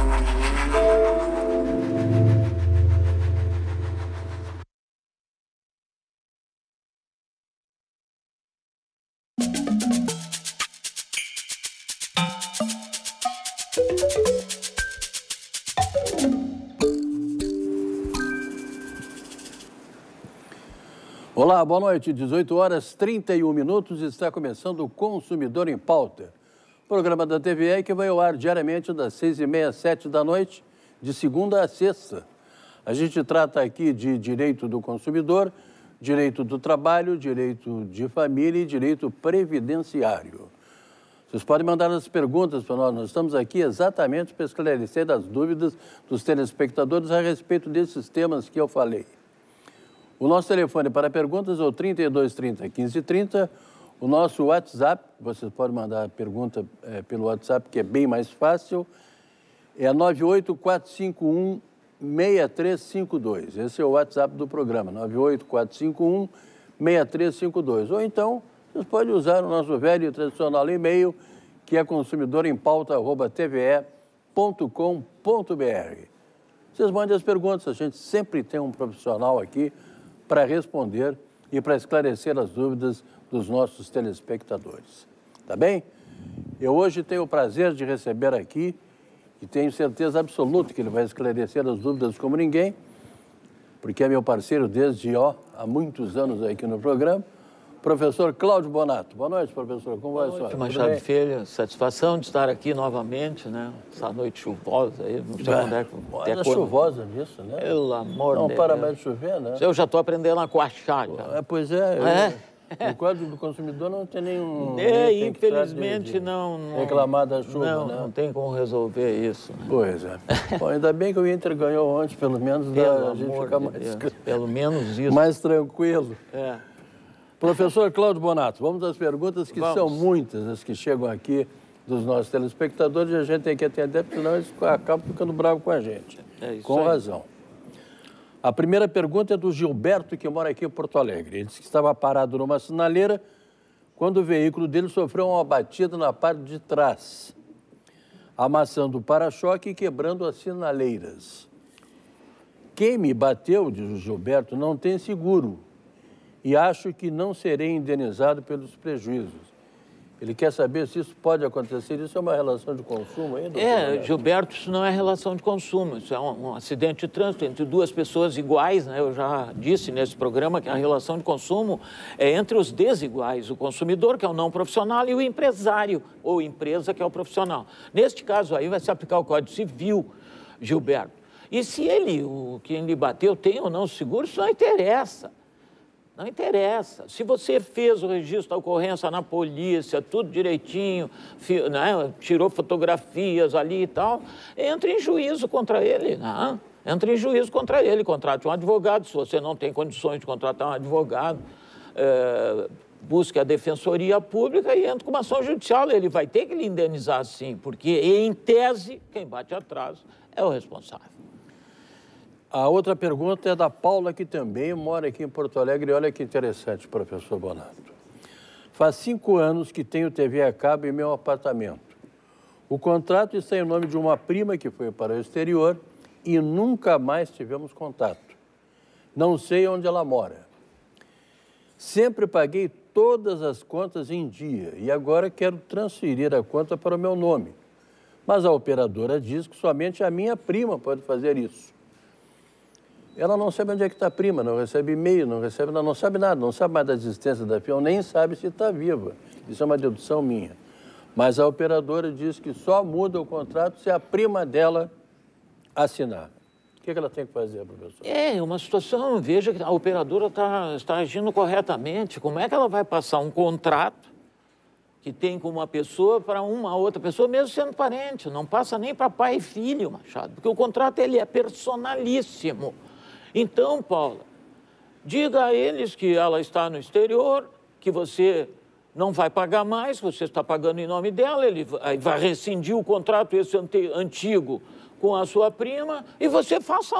Olá, boa noite. 18 horas 31 minutos, está começando o Consumidor em Pauta. Programa da TVE que vai ao ar diariamente das 6h30 às 7 da noite, de segunda a sexta. A gente trata aqui de direito do consumidor, direito do trabalho, direito de família e direito previdenciário. Vocês podem mandar as perguntas para nós. Nós estamos aqui exatamente para esclarecer as dúvidas dos telespectadores a respeito desses temas que eu falei. O nosso telefone para perguntas é o 3230 1530. O nosso WhatsApp, vocês podem mandar a pergunta pelo WhatsApp, que é bem mais fácil, é 98451 6352. Esse é o WhatsApp do programa, 98451 6352. Ou então, vocês podem usar o nosso velho e tradicional e-mail, que é consumidorempauta@tve.com.br. Vocês mandem as perguntas, a gente sempre tem um profissional aqui para responder e para esclarecer as dúvidas dos nossos telespectadores. Tá bem? Eu hoje tenho o prazer de receber aqui, e tenho certeza absoluta que ele vai esclarecer as dúvidas como ninguém, porque é meu parceiro desde há muitos anos aqui no programa, professor Cláudio Bonato. Boa noite, professor. Como vai a senhora? Machado Filho, satisfação de estar aqui novamente, né? Essa noite chuvosa aí, não sei quando é que... É chuvosa nisso, né? Pelo amor de Deus. Não para mais de chover, né? Eu já estou aprendendo a coachar. Pois é. No Código do Consumidor não tem nenhum... infelizmente não... Reclamar da chuva, né? Não tem como resolver isso. Né? Pois é. Bom, ainda bem que o Inter ganhou ontem, pelo menos a gente fica mais... Pelo menos isso. Mais tranquilo. É. Professor Cláudio Bonato, vamos às perguntas que são muitas, as que chegam aqui dos nossos telespectadores, e a gente tem que atender, porque senão eles acabam ficando bravos com a gente. Com razão. A primeira pergunta é do Gilberto, que mora aqui em Porto Alegre. Ele disse que estava parado numa sinaleira quando o veículo dele sofreu uma batida na parte de trás, amassando o para-choque e quebrando as sinaleiras. Quem me bateu, diz o Gilberto, não tem seguro e acho que não serei indenizado pelos prejuízos. Ele quer saber se isso pode acontecer. Isso é uma relação de consumo ainda? Gilberto, isso não é relação de consumo. Isso é um acidente de trânsito entre duas pessoas iguais, né? Eu já disse nesse programa que a relação de consumo é entre os desiguais. O consumidor, que é o não profissional, e o empresário, ou empresa, que é o profissional. Neste caso aí vai se aplicar o Código Civil, Gilberto. E se quem lhe bateu, tem ou não seguro, isso não interessa. Não interessa. Se você fez o registro da ocorrência na polícia, tudo direitinho, né, tirou fotografias ali e tal, entre em juízo contra ele. Né? Entre em juízo contra ele, contrate um advogado. Se você não tem condições de contratar um advogado, busque a defensoria pública e entre com uma ação judicial. Ele vai ter que lhe indenizar sim, porque, em tese, quem bate atrás é o responsável. A outra pergunta é da Paula, que também mora aqui em Porto Alegre. Olha que interessante, professor Bonato. Faz 5 anos que tenho TV a cabo em meu apartamento. O contrato está em nome de uma prima que foi para o exterior e nunca mais tivemos contato. Não sei onde ela mora. Sempre paguei todas as contas em dia e agora quero transferir a conta para o meu nome. Mas a operadora diz que somente a minha prima pode fazer isso. Ela não sabe onde é que está a prima, não recebe e-mail, não sabe nada, não sabe mais da existência da prima, nem sabe se está viva. Isso é uma dedução minha. Mas a operadora diz que só muda o contrato se a prima dela assinar. O que ela tem que fazer, professor? É uma situação, veja que a operadora está agindo corretamente. Como é que ela vai passar um contrato que tem com uma pessoa para uma outra pessoa, mesmo sendo parente? Não passa nem para pai e filho, Machado, porque o contrato ele é personalíssimo. Então, Paula, diga a eles que ela está no exterior, que você não vai pagar mais, você está pagando em nome dela, ele vai rescindir o contrato esse antigo com a sua prima e você faça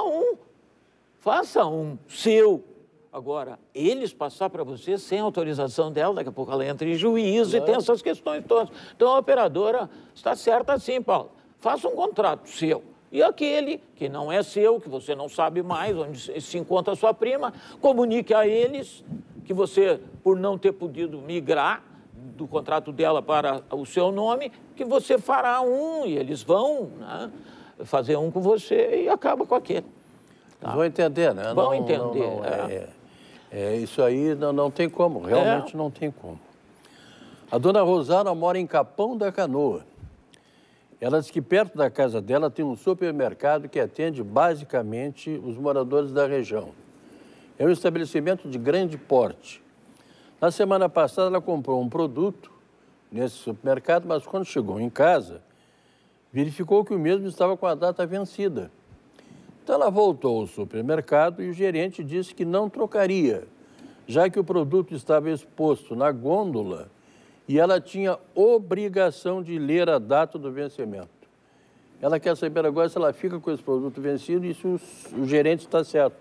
um seu. Agora, eles passar para você sem autorização dela, daqui a pouco ela entra em juízo e tem essas questões todas. Então, a operadora está certa assim, Paulo. Faça um contrato seu. E aquele que não é seu, que você não sabe mais onde se encontra a sua prima, comunique a eles que você, por não ter podido migrar do contrato dela para o seu nome, que você fará um e eles vão, né, fazer um com você e acaba com aquele. Tá? Vão entender, né? Vão entender. Isso aí não tem como, realmente não tem como. A dona Rosana mora em Capão da Canoa. Ela diz que perto da casa dela tem um supermercado que atende basicamente os moradores da região. É um estabelecimento de grande porte. Na semana passada ela comprou um produto nesse supermercado, mas quando chegou em casa, verificou que o mesmo estava com a data vencida. Então ela voltou ao supermercado e o gerente disse que não trocaria, já que o produto estava exposto na gôndola e ela tinha obrigação de ler a data do vencimento. Ela quer saber agora se ela fica com esse produto vencido e se o gerente está certo.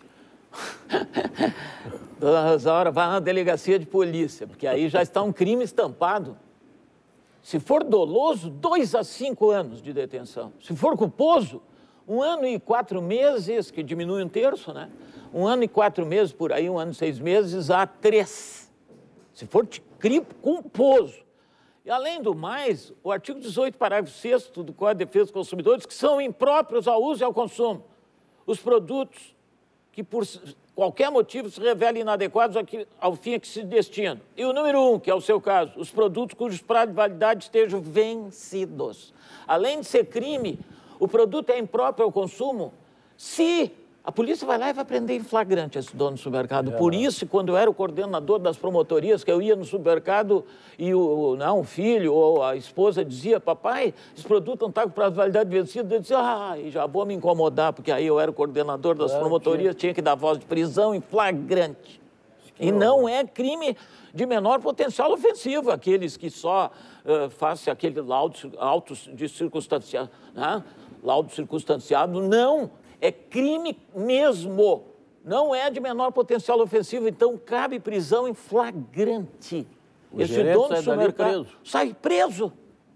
Dona Rosaura, vai na delegacia de polícia, porque aí já está um crime estampado. Se for doloso, 2 a 5 anos de detenção. Se for culposo, 1 ano e 4 meses, que diminui 1/3, né? 1 ano e 4 meses, por aí, 1 ano e 6 meses, a 3. Se for crime culposo. E, além do mais, o artigo 18, parágrafo 6º do Código de Defesa dos Consumidores, que são impróprios ao uso e ao consumo. Os produtos que, por qualquer motivo, se revelem inadequados ao fim a que se destinam. E o número 1, que é o seu caso, os produtos cujos prazos de validade estejam vencidos. Além de ser crime, o produto é impróprio ao consumo se a polícia vai lá e vai prender em flagrante esse dono do supermercado. Por isso, quando eu era o coordenador das promotorias, que eu ia no supermercado e o filho ou a esposa dizia, papai, esse produto não está com prazo de validade vencido, eu dizia, já vou me incomodar, porque aí eu era o coordenador das promotorias, tinha que dar voz de prisão em flagrante. E não é crime de menor potencial ofensivo, aqueles que só fazem aquele laudo de circunstanciado, né? Laudo circunstanciado, não. É crime mesmo, não é de menor potencial ofensivo, então cabe prisão em flagrante. Esse dono do supermercado sai preso.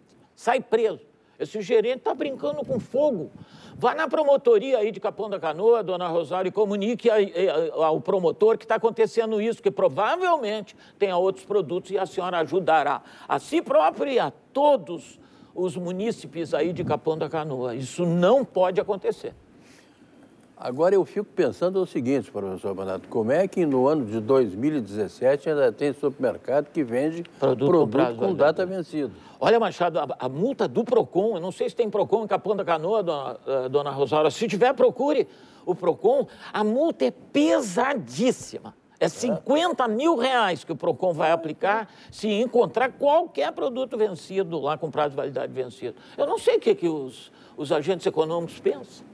Esse gerente está brincando com fogo. Vá na promotoria aí de Capão da Canoa, dona Rosário, e comunique ao promotor que está acontecendo isso, que provavelmente tenha outros produtos e a senhora ajudará a si própria e a todos os munícipes aí de Capão da Canoa. Isso não pode acontecer. Agora eu fico pensando o seguinte, professor Manato, como é que no ano de 2017 ainda tem supermercado que vende produto com data vencida? Olha, Machado, a multa do PROCON, eu não sei se tem PROCON em Capão da Canoa, dona Rosário, se tiver, procure o PROCON, a multa é pesadíssima. É 50 mil reais que o PROCON vai aplicar se encontrar qualquer produto vencido lá com prazo de validade vencido. Eu não sei o que os agentes econômicos pensam.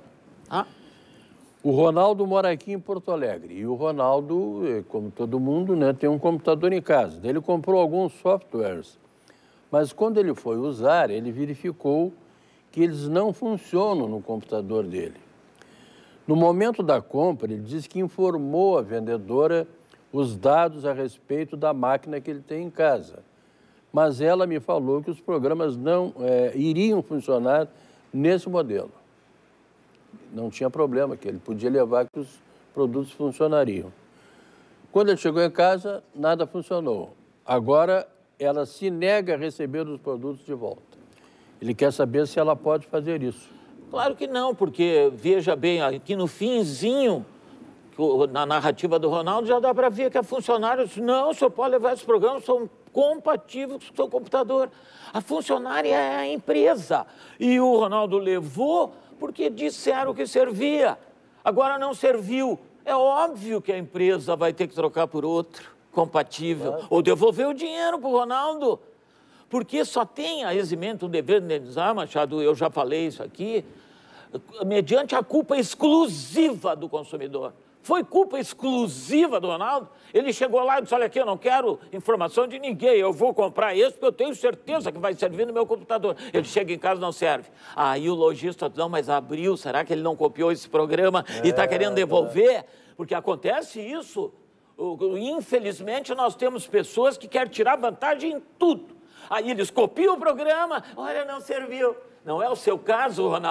O Ronaldo mora aqui em Porto Alegre e o Ronaldo, como todo mundo, né, tem um computador em casa. Ele comprou alguns softwares, mas quando ele foi usar, ele verificou que eles não funcionam no computador dele. No momento da compra, ele disse que informou a vendedora os dados a respeito da máquina que ele tem em casa. Mas ela me falou que os programas não iriam funcionar nesse modelo. Não tinha problema, que ele podia levar que os produtos funcionariam. Quando ele chegou em casa, nada funcionou. Agora, ela se nega a receber os produtos de volta. Ele quer saber se ela pode fazer isso. Claro que não, porque, veja bem, aqui no finzinho, na narrativa do Ronaldo, já dá para ver que a funcionária disse, não, o senhor pode levar esses programas, são compatíveis com o seu computador. A funcionária é a empresa. E o Ronaldo levou porque disseram que servia. Agora não serviu. É óbvio que a empresa vai ter que trocar por outro compatível, ou devolver o dinheiro para o Ronaldo. Porque só tem a eximento, o dever de indenizar, Machado, eu já falei isso aqui, mediante a culpa exclusiva do consumidor. Foi culpa exclusiva do Ronaldo? Ele chegou lá e disse, olha aqui, eu não quero informação de ninguém, eu vou comprar esse porque eu tenho certeza que vai servir no meu computador. Ele chega em casa e não serve. Aí o lojista diz, não, mas abriu, será que ele não copiou esse programa e está querendo devolver? Porque acontece isso. Infelizmente, nós temos pessoas que querem tirar vantagem em tudo. Aí eles copiam o programa, olha, não serviu. Não é o seu caso, Ronaldo.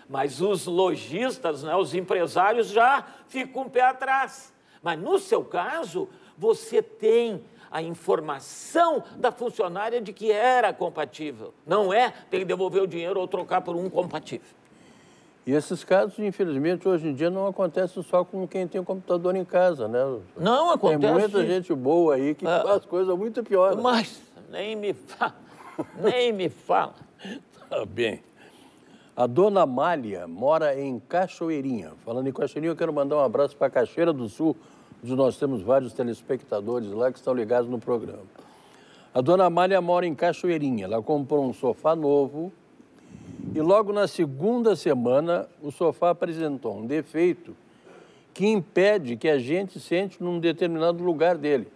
Mas os lojistas, né, os empresários já ficam com o pé atrás. Mas no seu caso, você tem a informação da funcionária de que era compatível. Não é ter que devolver o dinheiro ou trocar por um compatível. E esses casos, infelizmente, hoje em dia não acontecem só com quem tem computador em casa, né? Não acontece. Tem muita gente boa aí que faz coisas muito piores. Mas nem me fala, nem me fala. Tá bem. A dona Amália mora em Cachoeirinha. Falando em Cachoeirinha, eu quero mandar um abraço para Cachoeira do Sul, onde nós temos vários telespectadores lá que estão ligados no programa. A dona Amália mora em Cachoeirinha. Ela comprou um sofá novo e logo na segunda semana o sofá apresentou um defeito que impede que a gente sente num determinado lugar dele.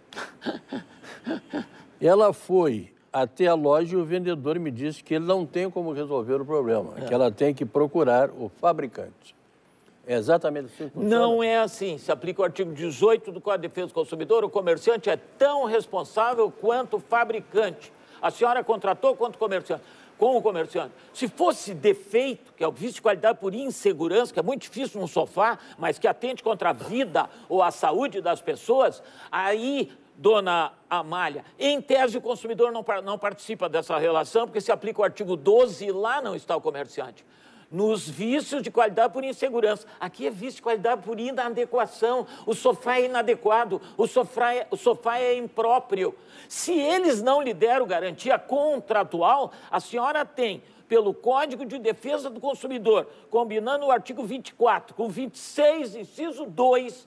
Ela foi até a loja e o vendedor me disse que ele não tem como resolver o problema, que ela tem que procurar o fabricante. É exatamente assim que funciona? Não é assim. Se aplica o artigo 18 do Código de Defesa do Consumidor, o comerciante é tão responsável quanto o fabricante. A senhora contratou quanto o comerciante? Com o comerciante. Se fosse defeito, que é o vício de qualidade por insegurança, que é muito difícil num sofá, mas que atente contra a vida ou a saúde das pessoas, aí, dona Amália, em tese o consumidor não participa dessa relação, porque se aplica o artigo 12 e lá não está o comerciante. Nos vícios de qualidade por insegurança. Aqui é vício de qualidade por inadequação. O sofá é inadequado, o sofá é impróprio. Se eles não lhe deram garantia contratual, a senhora tem, pelo Código de Defesa do Consumidor, combinando o artigo 24 com 26, inciso 2,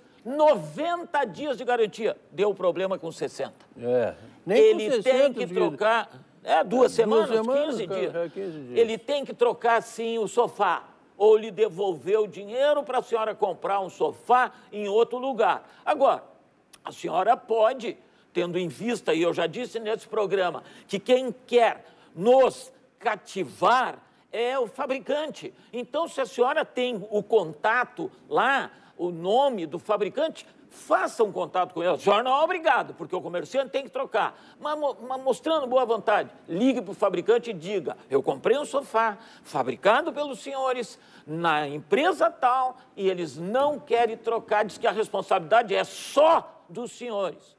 90 dias de garantia. Deu problema com 60. Nem ele com 60 tem que trocar... 2 semanas, 15 dias. 15 dias. Ele tem que trocar, sim, o sofá. Ou lhe devolver o dinheiro para a senhora comprar um sofá em outro lugar. Agora, a senhora pode, tendo em vista, e eu já disse nesse programa, que quem quer nos cativar é o fabricante. Então, se a senhora tem o contato lá, o nome do fabricante, faça um contato com ele. A senhora não é obrigado, porque o comerciante tem que trocar. Mas mostrando boa vontade, ligue para o fabricante e diga: eu comprei um sofá fabricado pelos senhores na empresa tal e eles não querem trocar, diz que a responsabilidade é só dos senhores.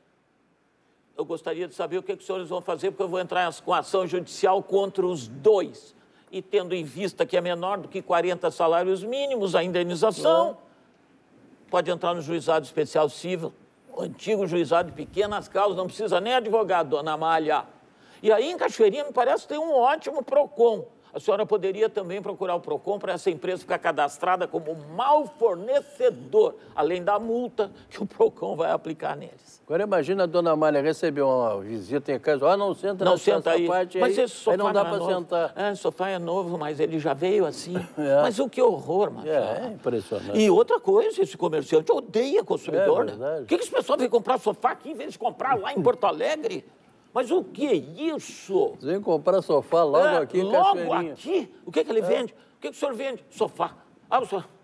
Eu gostaria de saber o que os senhores vão fazer, porque eu vou entrar com ação judicial contra os dois. E tendo em vista que é menor do que 40 salários mínimos a indenização, pode entrar no juizado especial civil, o antigo juizado de pequenas causas, não precisa nem advogado, dona Amália. E aí, em Cachoeirinha, me parece ter um ótimo PROCON. A senhora poderia também procurar o PROCON para essa empresa ficar cadastrada como mau fornecedor, além da multa que o PROCON vai aplicar neles. Agora imagina a dona Amália receber uma visita em casa, não senta não senta aí. Parte mas aí, esse sofá aí não dá para sentar. Esse sofá é novo, mas ele já veio assim. Mas o que horror, Marcelo. É impressionante. E outra coisa, esse comerciante odeia consumidor. Verdade. Por que esse pessoal vem comprar sofá aqui em vez de comprar lá em Porto Alegre? Mas o que é isso? Vem comprar sofá logo aqui em Logo aqui? O que ele vende? O que o senhor vende? Sofá. Ah, o senhor...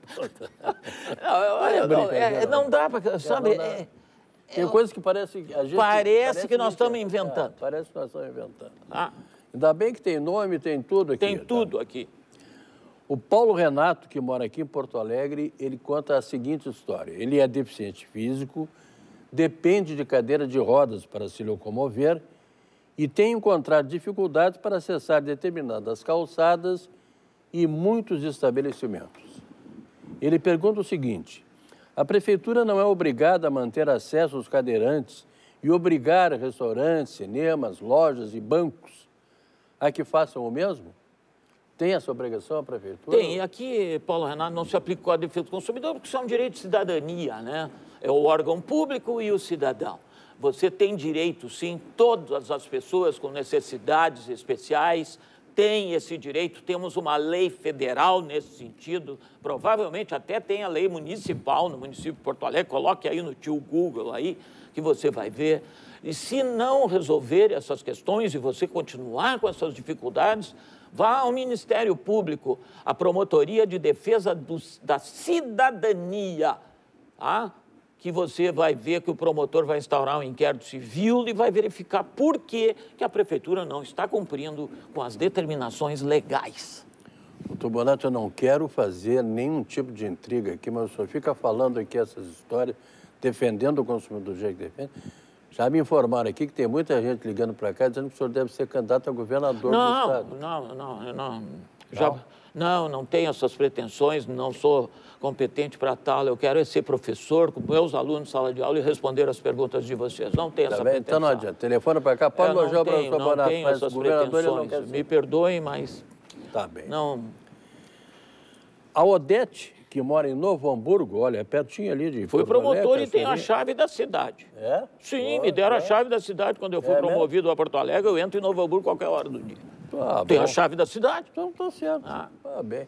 não dá para... Sabe... Tem coisas que parece... Parece que nós estamos inventando. Parece que nós estamos inventando. Ainda bem que tem nome, tem tudo aqui. Tem tudo aqui. O Paulo Renato, que mora aqui em Porto Alegre, ele conta a seguinte história. Ele é deficiente físico, depende de cadeira de rodas para se locomover e tem encontrado dificuldades para acessar determinadas calçadas e muitos estabelecimentos. Ele pergunta o seguinte: a prefeitura não é obrigada a manter acesso aos cadeirantes e obrigar restaurantes, cinemas, lojas e bancos a que façam o mesmo? Tem essa obrigação a prefeitura? Tem. E aqui, Paulo Renato, não se aplica o Código de Defesa do Consumidor porque isso é um direito de cidadania, né? É o órgão público e o cidadão. Você tem direito, sim, todas as pessoas com necessidades especiais têm esse direito. Temos uma lei federal nesse sentido, provavelmente até tem a lei municipal no município de Porto Alegre. Coloque aí no tio Google aí, que você vai ver. E se não resolver essas questões e você continuar com essas dificuldades, vá ao Ministério Público, à Promotoria de Defesa da Cidadania, que você vai ver que o promotor vai instaurar um inquérito civil e vai verificar por que a prefeitura não está cumprindo com as determinações legais. Doutor Bonato, eu não quero fazer nenhum tipo de intriga aqui, mas o senhor fica falando aqui essas histórias, defendendo o consumidor do jeito que defende. Já me informaram aqui que tem muita gente ligando para cá dizendo que o senhor deve ser candidato a governador do Estado. Não tenho essas pretensões, não sou competente para tal. Eu quero ser professor com meus alunos em sala de aula e responder as perguntas de vocês. Não tenho essa pretensão. Então não adianta. Telefona para cá, pode elogiar para o senhor Bonato, mas o governador ele não quer ser. Me perdoem, mas... Tá bem. Não... A Odete, que mora em Novo Hamburgo, olha, é pertinho ali de... Fui promotor e tenho a chave da cidade. É? Sim, me deram a chave da cidade. Quando eu fui promovido a Porto Alegre, eu entro em Novo Hamburgo qualquer hora do dia. Tenho a chave da cidade. Então tá certo. Bem.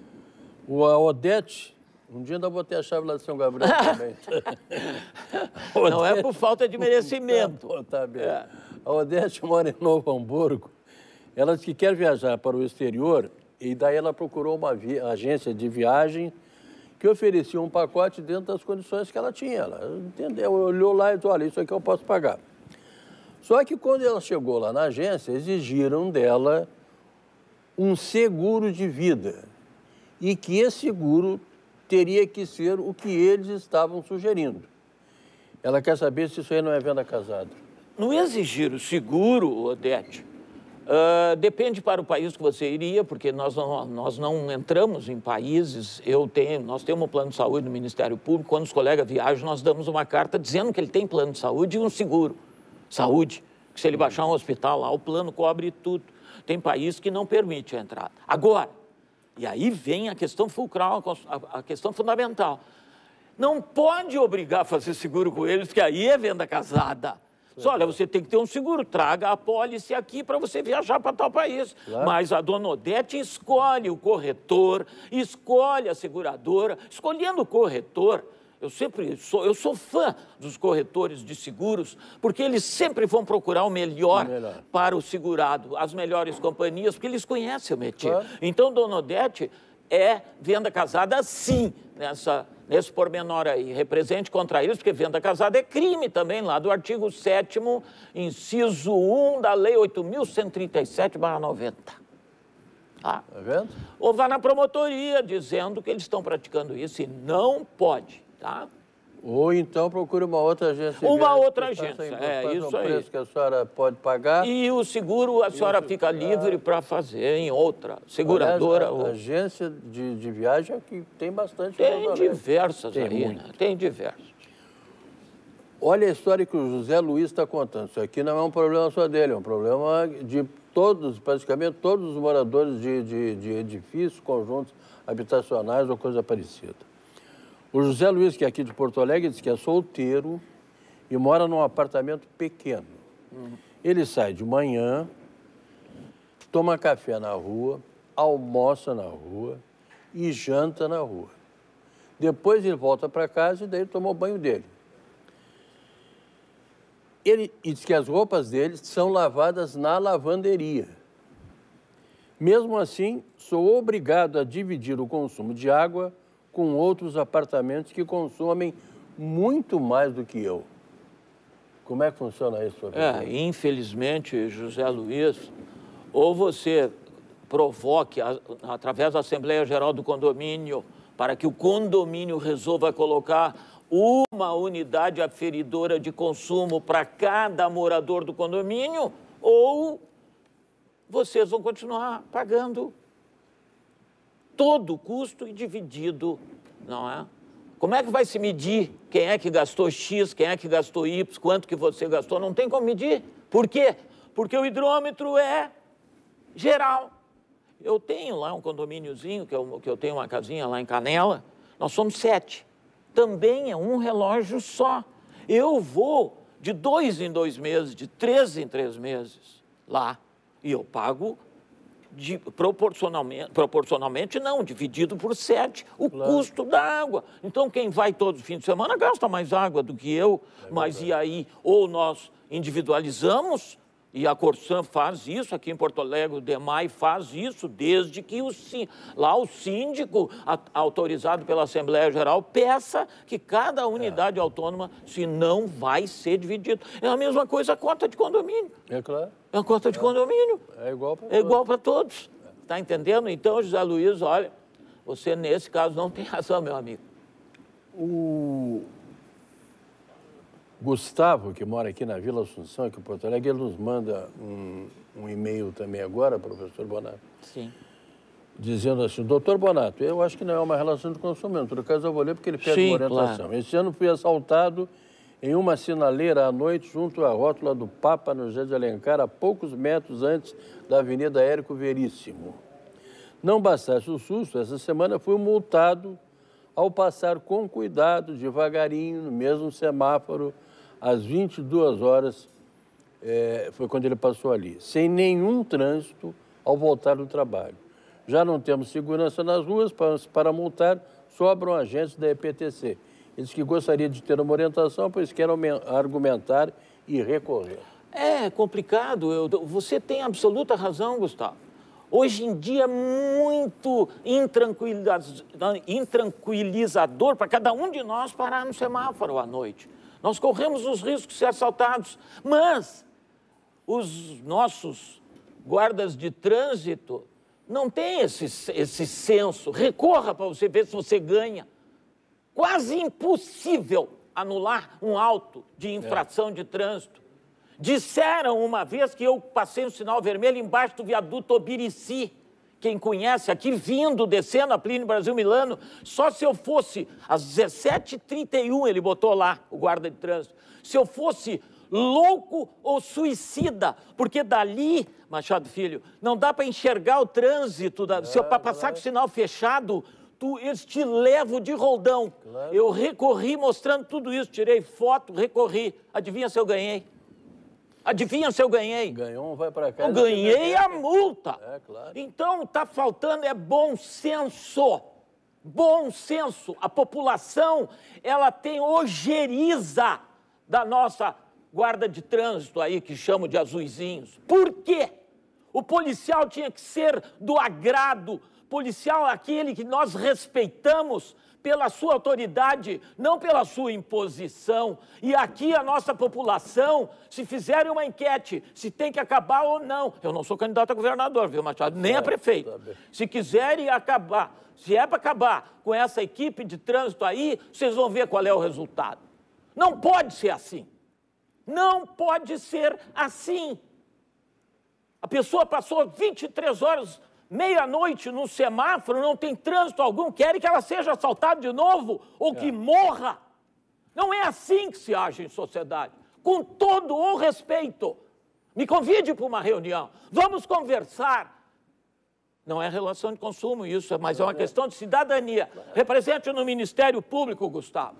A Odete, um dia ainda vou ter a chave lá de São Gabriel também. Não é por falta de merecimento. Tá bem. A Odete mora em Novo Hamburgo. Ela disse que quer viajar para o exterior e daí ela procurou uma agência de viagem que oferecia um pacote dentro das condições que ela tinha. Ela entendeu, olhou lá e disse, olha, isso aqui eu posso pagar. Só que quando ela chegou lá na agência, exigiram dela um seguro de vida e que esse seguro teria que ser o que eles estavam sugerindo. Ela quer saber se isso aí não é venda casada. Não exigir o seguro, Odete, depende para o país que você iria, porque nós não entramos em países, nós temos um plano de saúde no Ministério Público, quando os colegas viajam, nós damos uma carta dizendo que ele tem plano de saúde e um seguro. Saúde, que se ele baixar um hospital lá, o plano cobre tudo. Tem país que não permite a entrada. Agora, e aí vem a questão fulcral, a questão fundamental. Não pode obrigar a fazer seguro com eles, que aí é venda casada. Só, olha, você tem que ter um seguro, traga a apólice aqui para você viajar para tal país. Claro. Mas a dona Odete escolhe o corretor, escolhe a seguradora. Escolhendo o corretor, eu sou fã dos corretores de seguros, porque eles sempre vão procurar o melhor para o segurado, as melhores companhias, porque eles conhecem o métier. Claro. Então, dona Odete é venda casada, sim, nesse pormenor aí. Represente contra eles, porque venda casada é crime também, lá do artigo 7º, inciso 1 da Lei 8.137/90. Tá vendo? Ou vá na promotoria dizendo que eles estão praticando isso e não pode. Tá? Ou então procure uma outra agência. Uma outra agência, isso aí. Preço que a senhora pode pagar. E o seguro, a senhora fica livre para fazer em outra seguradora. Aliás, a agência de viagem aqui tem bastante. Tem diversas aí, né? Tem diversas. Olha a história que o José Luiz está contando. Isso aqui não é um problema só dele, é um problema de todos, praticamente todos os moradores de edifícios, conjuntos habitacionais ou coisa parecida. O José Luiz, que é aqui de Porto Alegre, diz que é solteiro e mora num apartamento pequeno. Ele sai de manhã, toma café na rua, almoça na rua e janta na rua. Depois ele volta para casa e daí toma o banho dele. Ele diz que as roupas dele são lavadas na lavanderia. Mesmo assim, sou obrigado a dividir o consumo de água com outros apartamentos que consomem muito mais do que eu. Como é que funciona isso? Infelizmente, José Luiz, ou você provoque, através da Assembleia Geral do Condomínio, para que o condomínio resolva colocar uma unidade aferidora de consumo para cada morador do condomínio, ou vocês vão continuar pagando todo o custo e dividido, não é? Como é que vai se medir quem é que gastou X, quem é que gastou Y, quanto que você gastou? Não tem como medir. Por quê? Porque o hidrômetro é geral. Eu tenho lá um condomíniozinho, que eu tenho uma casinha lá em Canela, nós somos 7. Também é um relógio só. Eu vou de 2 em 2 meses, de 3 em 3 meses lá, e eu pago proporcionalmente não, dividido por 7, o custo da água. Então, quem vai todo fim de semana gasta mais água do que eu, mas e aí? Ou nós individualizamos, e a Corsan faz isso, aqui em Porto Alegre o DEMAI faz isso, desde que o síndico, autorizado pela Assembleia Geral, peça que cada unidade autônoma, senão vai ser dividido. É a mesma coisa a cota de condomínio. É claro. É a cota de condomínio. É igual para todos. É igual para todos. está entendendo? Então, José Luiz, olha, você nesse caso não tem razão, meu amigo. O Gustavo, que mora aqui na Vila Assunção, aqui em Porto Alegre, ele nos manda um e-mail também agora, professor Bonato. Sim. Dizendo assim, doutor Bonato, eu acho que não é uma relação de consumo, em todo caso eu vou ler porque ele pede uma orientação. Claro. Esse ano fui assaltado em uma sinaleira à noite junto à rótula do Papa, no Jardim de Alencar, a poucos metros antes da Avenida Érico Veríssimo. Não bastasse o susto, essa semana fui multado ao passar com cuidado, devagarinho, no mesmo semáforo, às 22 horas, foi quando ele passou ali, sem nenhum trânsito ao voltar do trabalho. Já não temos segurança nas ruas para multar, sobram agentes da EPTC. Ele disse que gostaria de ter uma orientação, pois quer argumentar e recorrer. É complicado, você tem absoluta razão, Gustavo. Hoje em dia é muito intranquilizador para cada um de nós parar no semáforo à noite. Nós corremos os riscos de ser assaltados, mas os nossos guardas de trânsito não têm esse senso. Recorra para você ver se você ganha. Quase impossível anular um auto de infração de trânsito. Disseram uma vez que eu passei um sinal vermelho embaixo do viaduto Obirici. Quem conhece aqui, vindo, descendo a Plínio Brasil Milano, só se eu fosse, às 17h31 ele botou lá, o guarda de trânsito, se eu fosse louco ou suicida, porque dali, Machado Filho, não dá para enxergar o trânsito, se eu passar com o sinal fechado, eles te levam de roldão. Claro. Eu recorri mostrando tudo isso, tirei foto, recorri. Adivinha se eu ganhei? Adivinha se eu ganhei? Ganhou, vai para casa. Eu ganhei a multa. Claro. Então, está faltando bom senso. Bom senso. A população, ela tem ojeriza da nossa guarda de trânsito aí, que chamam de azuizinhos. Por quê? O policial tinha que ser do agrado. Policial é aquele que nós respeitamos pela sua autoridade, não pela sua imposição. E aqui a nossa população, se fizerem uma enquete, se tem que acabar ou não. Eu não sou candidato a governador, viu, Machado? Nem a prefeito. Se quiserem acabar, se é para acabar com essa equipe de trânsito aí, vocês vão ver qual é o resultado. Não pode ser assim. Não pode ser assim. A pessoa passou 23 horas, meia-noite no semáforo, não tem trânsito algum, querem que ela seja assaltada de novo ou que morra. Não é assim que se age em sociedade. Com todo o respeito. Me convide para uma reunião. Vamos conversar. Não é relação de consumo isso, mas é uma questão de cidadania. Represente no Ministério Público, Gustavo.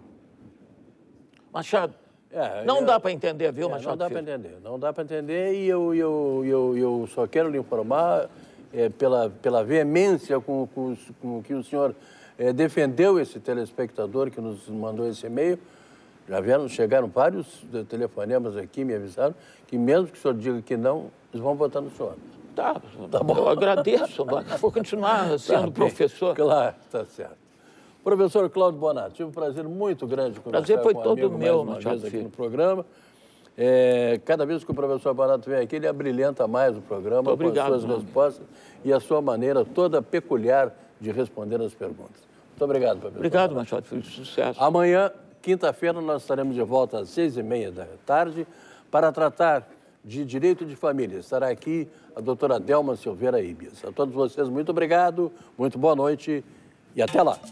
Machado. Não dá para entender, viu, Machado? Não dá para entender, não dá para entender e eu só quero lhe informar, pela veemência com que o senhor defendeu esse telespectador que nos mandou esse e-mail, chegaram vários telefonemas aqui, me avisaram, que mesmo que o senhor diga que não, eles vão votar no senhor. Tá bom. Eu agradeço, vou continuar sendo professor. Claro, está certo. Professor Cláudio Bonato, tive um prazer muito grande conversar prazer foi com todo amigo meu, mais uma vez aqui no programa. Cada vez que o professor Bonato vem aqui, ele abrilhanta mais o programa com as suas respostas e a sua maneira toda peculiar de responder as perguntas. Muito obrigado, professor. Obrigado, Machado. Sucesso. Amanhã, quinta-feira, nós estaremos de volta às 6h30 da tarde para tratar de direito de família. Estará aqui a doutora Delma Silveira Ibias. A todos vocês, muito obrigado, muito boa noite e até lá.